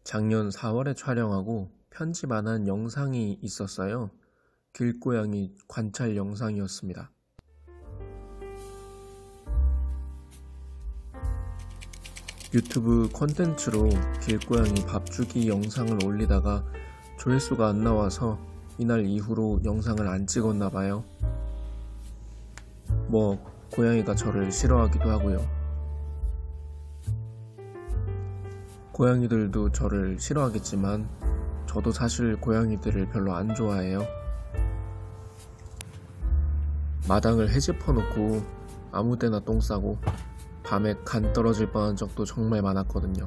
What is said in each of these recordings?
작년 4월에 촬영하고 편집 안 한 영상이 있었어요. 길고양이 관찰 영상이었습니다. 유튜브 콘텐츠로 길고양이 밥 주기 영상을 올리다가 조회수가 안 나와서 이날 이후로 영상을 안 찍었나봐요. 고양이가 저를 싫어하기도 하고요. 고양이들도 저를 싫어하겠지만 저도 사실 고양이들을 별로 안 좋아해요. 마당을 헤집어놓고 아무데나 똥 싸고 밤에 간 떨어질 뻔한 적도 정말 많았거든요.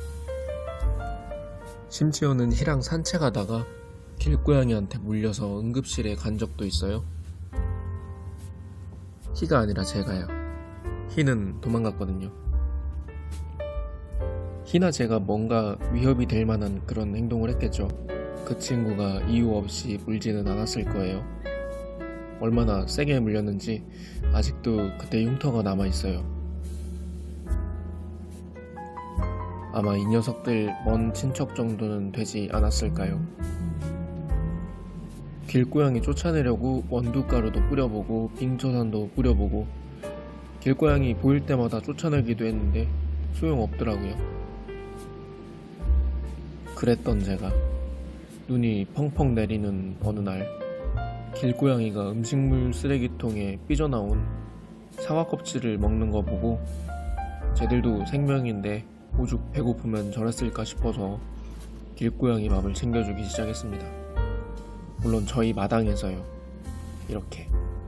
심지어는 희랑 산책하다가 길고양이한테 물려서 응급실에 간 적도 있어요. 희가 아니라 제가요. 희는 도망갔거든요. 희나 제가 뭔가 위협이 될 만한 그런 행동을 했겠죠. 그 친구가 이유 없이 물지는 않았을 거예요. 얼마나 세게 물렸는지 아직도 그때 흉터가 남아있어요. 아마 이 녀석들 먼 친척 정도는 되지 않았을까요? 길고양이 쫓아내려고 원두가루도 뿌려보고 빙초산도 뿌려보고 길고양이 보일 때마다 쫓아내기도 했는데 소용없더라고요. 그랬던 제가 눈이 펑펑 내리는 어느 날 길고양이가 음식물 쓰레기통에 삐져나온 사과 껍질을 먹는 거 보고 쟤들도 생명인데 오죽 배고프면 저랬을까 싶어서 길고양이 밥을 챙겨주기 시작했습니다. 물론 저희 마당에서요. 이렇게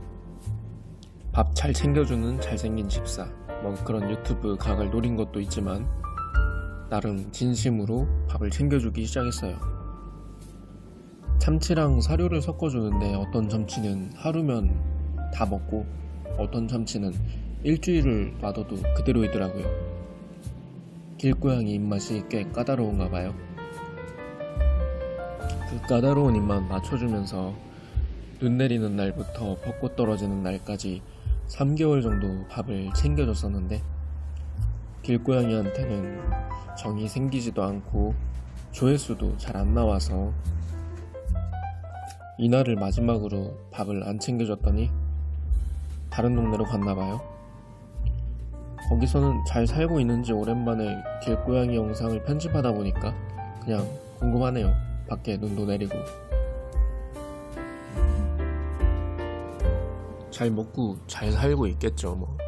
밥 잘 챙겨주는 잘생긴 집사, 그런 유튜브 각을 노린 것도 있지만 나름 진심으로 밥을 챙겨주기 시작했어요. 참치랑 사료를 섞어주는데 어떤 참치는 하루면 다 먹고 어떤 참치는 일주일을 놔둬도 그대로이더라고요. 길고양이 입맛이 꽤 까다로운가 봐요. 그 까다로운 입맛 맞춰주면서 눈 내리는 날부터 벚꽃 떨어지는 날까지 3개월 정도 밥을 챙겨줬었는데 길고양이한테는 정이 생기지도 않고 조회수도 잘 안 나와서 이날을 마지막으로 밥을 안 챙겨줬더니 다른 동네로 갔나봐요. 거기서는 잘 살고 있는지 오랜만에 길고양이 영상을 편집하다 보니까 그냥 궁금하네요. 밖에 눈도 내리고 잘 먹고 잘 살고 있겠죠.